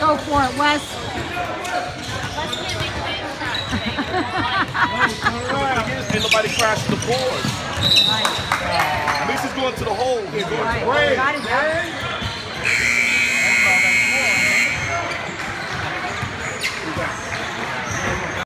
Go for it, Wes. Ain't nobody crashing the board. Right. At least it's going to the hole. Right. Got it,